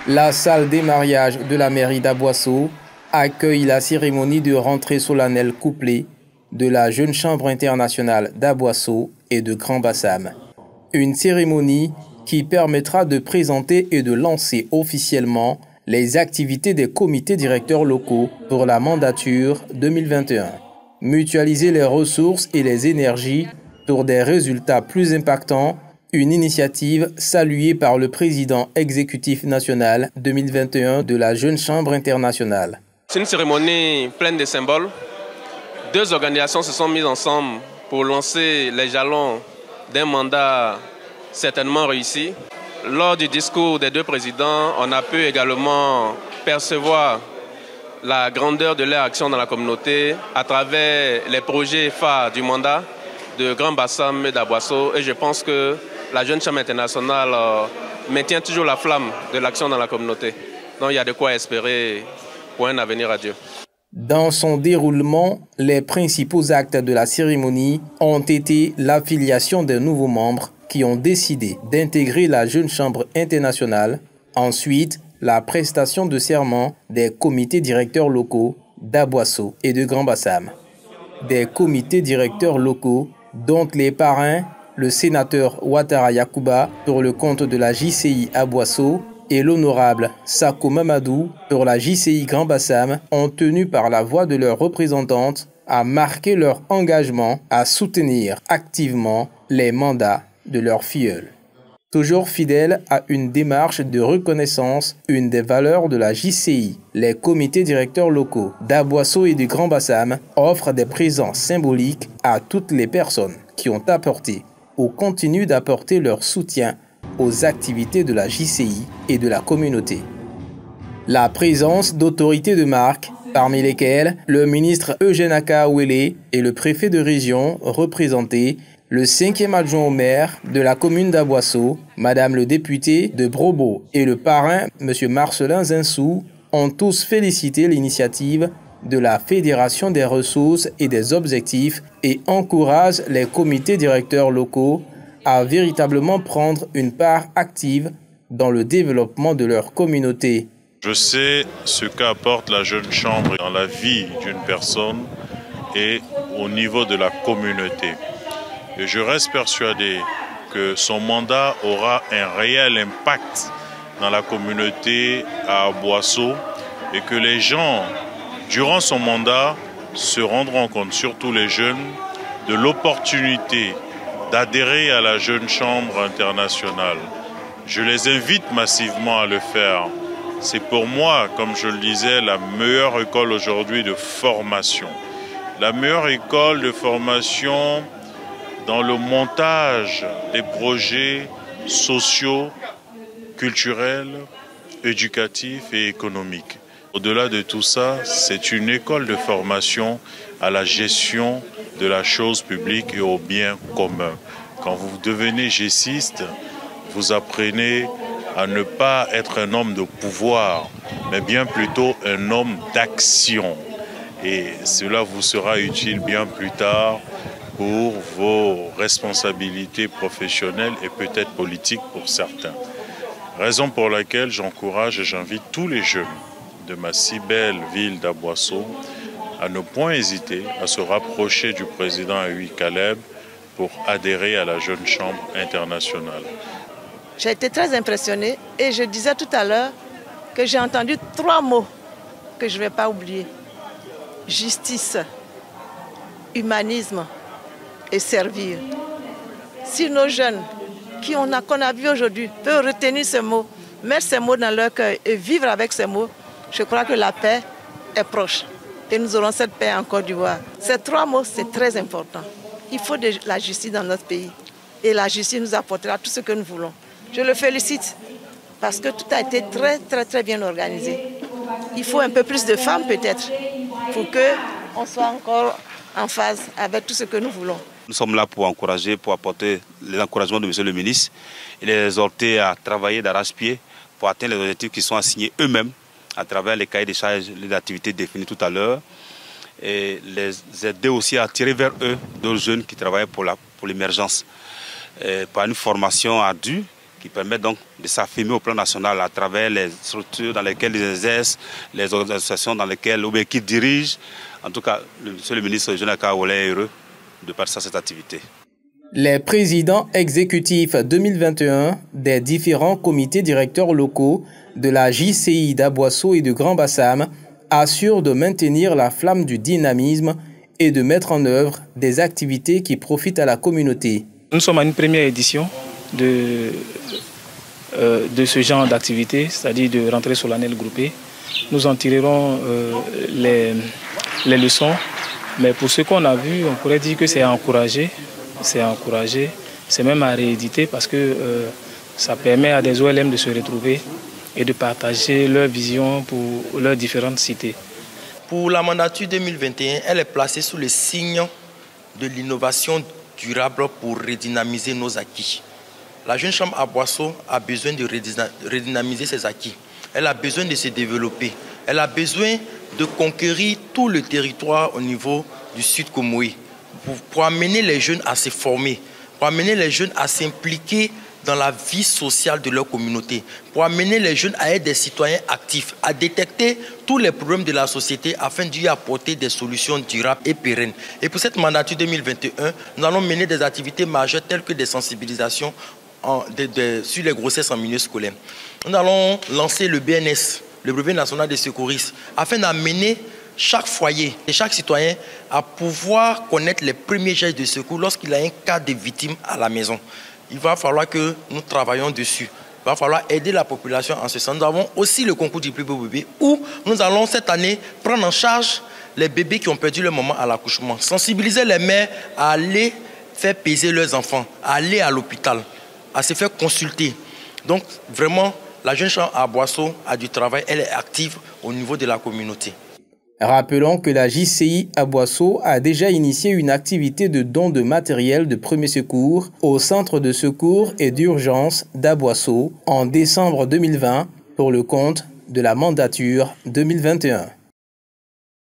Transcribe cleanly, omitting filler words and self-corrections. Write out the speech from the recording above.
La salle des mariages de la mairie d'Aboisseau accueille la cérémonie de rentrée solennelle couplée de la Jeune Chambre internationale d'Aboisseau et de Grand Bassam. Une cérémonie qui permettra de présenter et de lancer officiellement les activités des comités directeurs locaux pour la mandature 2021. Mutualiser les ressources et les énergies pour des résultats plus impactants, une initiative saluée par le président exécutif national 2021 de la Jeune Chambre internationale. C'est une cérémonie pleine de symboles. Deux organisations se sont mises ensemble pour lancer les jalons d'un mandat certainement réussi. Lors du discours des deux présidents, on a pu également percevoir la grandeur de leur action dans la communauté à travers les projets phares du mandat de Grand Bassam et d'Aboisseau. Et je pense que la Jeune Chambre internationale maintient toujours la flamme de l'action dans la communauté. Donc il y a de quoi espérer pour un avenir radieux. Dans son déroulement, les principaux actes de la cérémonie ont été l'affiliation des nouveaux membres qui ont décidé d'intégrer la Jeune Chambre internationale, ensuite la prestation de serment des comités directeurs locaux d'Aboisseau et de Grand Bassam. Des comités directeurs locaux dont les parrains, le sénateur Ouattara Yacouba pour le compte de la JCI Aboisseau et l'honorable Sako Mamadou pour la JCI Grand Bassam, ont tenu par la voix de leurs représentantes à marquer leur engagement à soutenir activement les mandats de leurs filleuls. Toujours fidèles à une démarche de reconnaissance, une des valeurs de la JCI, les comités directeurs locaux d'Aboisseau et du Grand Bassam offrent des présents symboliques à toutes les personnes qui ont apporté ou continuent d'apporter leur soutien aux activités de la JCI et de la communauté. La présence d'autorités de marque, parmi lesquelles le ministre Eugène Akaouélé et le préfet de région représenté, le 5e adjoint au maire de la commune d'Aboisseau, Madame le député de Brobo et le parrain, M. Marcelin Zinsou, ont tous félicité l'initiative de la Fédération des ressources et des objectifs et encouragent les comités directeurs locaux à véritablement prendre une part active dans le développement de leur communauté. Je sais ce qu'apporte la Jeune Chambre dans la vie d'une personne et au niveau de la communauté. Et je reste persuadé que son mandat aura un réel impact dans la communauté à Aboisseau et que les gens, durant son mandat, se rendront compte, surtout les jeunes, de l'opportunité d'adhérer à la Jeune Chambre internationale. Je les invite massivement à le faire. C'est pour moi, comme je le disais, la meilleure école aujourd'hui de formation. La meilleure école de formation dans le montage des projets sociaux, culturels, éducatifs et économiques. Au-delà de tout ça, c'est une école de formation à la gestion de la chose publique et au bien commun. Quand vous devenez gessiste, vous apprenez à ne pas être un homme de pouvoir, mais bien plutôt un homme d'action. Et cela vous sera utile bien plus tard pour vos responsabilités professionnelles et peut-être politiques pour certains. Raison pour laquelle j'encourage et j'invite tous les jeunes de ma si belle ville d'Aboisseau à ne point hésiter à se rapprocher du président Aoui Kaleb pour adhérer à la Jeune Chambre internationale. J'ai été très impressionnée et je disais tout à l'heure que j'ai entendu 3 mots que je ne vais pas oublier. Justice, humanisme et servir. Si nos jeunes qu'on a vus aujourd'hui peuvent retenir ces mots, mettre ces mots dans leur cœur et vivre avec ces mots, je crois que la paix est proche. Et nous aurons cette paix en Côte d'Ivoire. Ces 3 mots, c'est très important. Il faut de la justice dans notre pays. Et la justice nous apportera tout ce que nous voulons. Je le félicite parce que tout a été très bien organisé. Il faut un peu plus de femmes peut-être pour qu'on soit encore en phase avec tout ce que nous voulons. Nous sommes là pour encourager, pour apporter les encouragements de M. le ministre et les exhorter à travailler d'arrache-pied pour atteindre les objectifs qui sont assignés eux-mêmes à travers les cahiers des charges, les activités définies tout à l'heure, et les aider aussi à attirer vers eux d'autres jeunes qui travaillent pour l'émergence, par une formation ardue qui permettent donc de s'affirmer au plan national à travers les structures dans lesquelles ils exercent, les organisations dans lesquelles ou bien qu'ils dirigent. En tout cas, monsieur le ministre Jonah Kaolé est heureux de participer à cette activité. Les présidents exécutifs 2021 des différents comités directeurs locaux de la JCI d'Aboisseau et de Grand Bassam assurent de maintenir la flamme du dynamisme et de mettre en œuvre des activités qui profitent à la communauté. Nous sommes à une première édition de ce genre d'activité, c'est-à-dire de rentrée solennelle groupée. Nous en tirerons les leçons, mais pour ce qu'on a vu, on pourrait dire que c'est encouragé. C'est même à rééditer parce que ça permet à des OLM de se retrouver et de partager leur vision pour leurs différentes cités. Pour la mandature 2021, elle est placée sous le signe de l'innovation durable pour redynamiser nos acquis. La jeune chambre Aboisseau a besoin de redynamiser ses acquis. Elle a besoin de se développer. Elle a besoin de conquérir tout le territoire au niveau du Sud Comoé pour amener les jeunes à se former, pour amener les jeunes à s'impliquer dans la vie sociale de leur communauté, pour amener les jeunes à être des citoyens actifs, à détecter tous les problèmes de la société afin d'y apporter des solutions durables et pérennes. Et pour cette mandature 2021, nous allons mener des activités majeures telles que des sensibilisations sur les grossesses en milieu scolaire. Nous allons lancer le BNS, le brevet national des secouristes, afin d'amener chaque foyer et chaque citoyen à pouvoir connaître les premiers gestes de secours lorsqu'il a un cas de victime à la maison. Il va falloir que nous travaillions dessus. Il va falloir aider la population en ce sens. Nous avons aussi le concours du plus beau bébé où nous allons cette année prendre en charge les bébés qui ont perdu leur maman à l'accouchement. Sensibiliser les mères à aller faire peser leurs enfants, à aller à l'hôpital, à se faire consulter. Donc vraiment, la jeune chambre à Aboisseau a du travail, elle est active au niveau de la communauté. Rappelons que la JCI Aboisseau a déjà initié une activité de don de matériel de premier secours au centre de secours et d'urgence d'Aboisseau en décembre 2020 pour le compte de la mandature 2021.